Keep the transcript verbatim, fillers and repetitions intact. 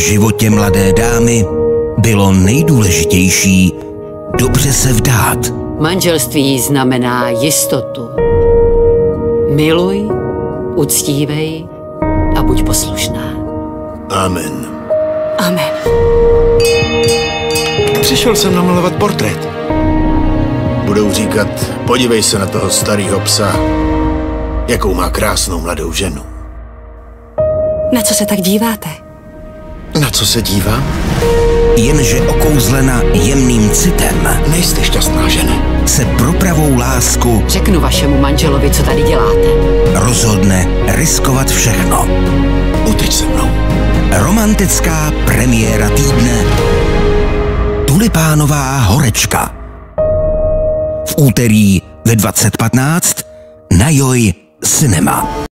životě mladé dámy bylo nejdůležitější dobře se vdát. Manželství znamená jistotu. Miluj, uctívej a buď poslušná. Amen. Amen. Přišel jsem namalovat portrét. Budou říkat, podívej se na toho starého psa, jakou má krásnou mladou ženu. Na co se tak díváte? Na co se dívám? Jenže okouzlena jemným citem Nejste šťastná žena. se pro pravou lásku Řeknu vašemu manželovi, co tady děláte. rozhodne riskovat všechno. Uteč se mnou. Romantická premiéra týdne Tulipánová horečka. V úterý ve dvacet patnáct na Joj Cinema.